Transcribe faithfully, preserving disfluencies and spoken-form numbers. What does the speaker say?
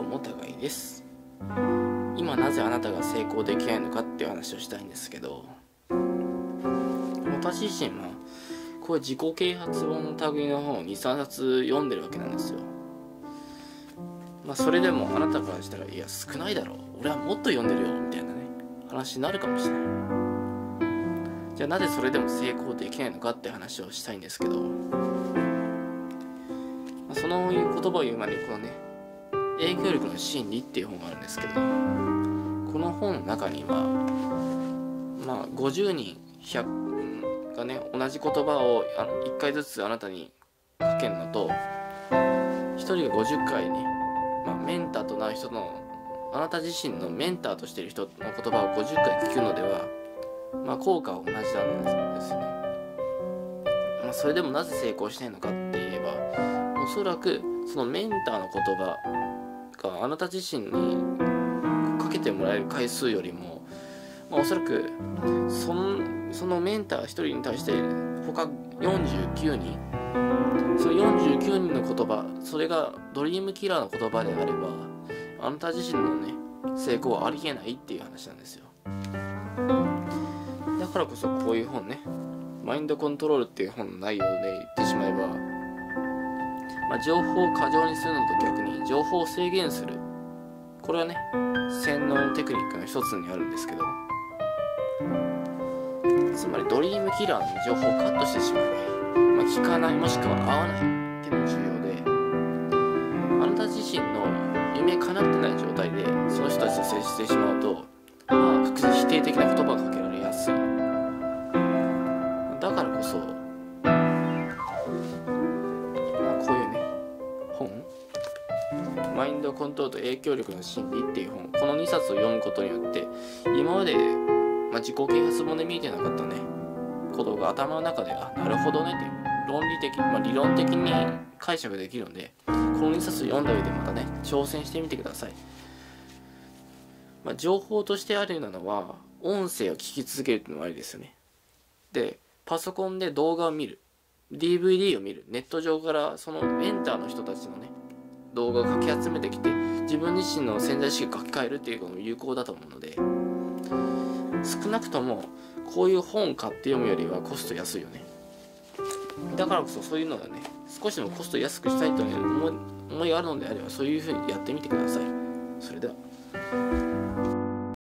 も高いです。今なぜあなたが成功できないのかっていう話をしたいんですけど、私自身はこういう自己啓発本の類の本をにさんさつ読んでるわけなんですよ。まあそれでもあなたからしたら、いや少ないだろう、俺はもっと読んでるよみたいなね話になるかもしれない。じゃあなぜそれでも成功できないのかって話をしたいんですけど、まあ、その言葉を言う前にこのね影響力の心理っていう本があるんですけど、この本の中にはまあごじゅうにんひゃくがね同じ言葉をあのいっかいずつあなたにかけるのと、ひとりがごじゅっかいね、まあ、メンターとなる人のあなた自身のメンターとしている人の言葉をごじゅっかい聞くのでは、まあ、効果は同じなんですよね。まあ、それでもなぜ成功しないのかって言えば、おそらくそのメンターの言葉があなた自身にかけてもらえる回数よりも、まあ、おそらくその、そのメンターひとりに対して他よんじゅうきゅうにん、そのよんじゅうきゅうにんの言葉、それがドリームキラーの言葉であれば、あなた自身のね成功はありえないっていう話なんですよ。だからこそこういう本ね、マインドコントロールっていう本の内容で言ってしまえば、まあ、情報を過剰にするのと逆に情報を制限する、これはね洗脳テクニックの一つにあるんですけど、つまりドリームキラーの情報をカットしてしまう、まあ、聞かないもしくは合わないっていうのが重要で、あなた自身の夢叶ってない状態でその人たちと接してしまうと、まあ確実に否定的な言葉がかけられやすい。だからこそ、まあ、こういうね本、マインドコントロールと影響力の心理っていう本、このにさつを読むことによって、今まで、まあ、自己啓発本で見えてなかったねことが頭の中で、あ、なるほどねっていう論理的、まあ、理論的に解釈できるので、このにさつ読んだ上でまたね挑戦してみてください。まあ、情報としてあるようなのは音声を聞き続けるっていうのもありですよね。でパソコンで動画を見る、 ディーブイディー を見る、ネット上からそのメンターの人たちのね動画をかき集めてきて、自分自身の潜在意識を書き換えるっていうのも有効だと思うので、少なくともこういう本を買って読むよりはコスト安いよね。だからこそそういうのがね少しでもコスト安くしたいという思いがあるのであれば、そういうふうにやってみてください。それでは。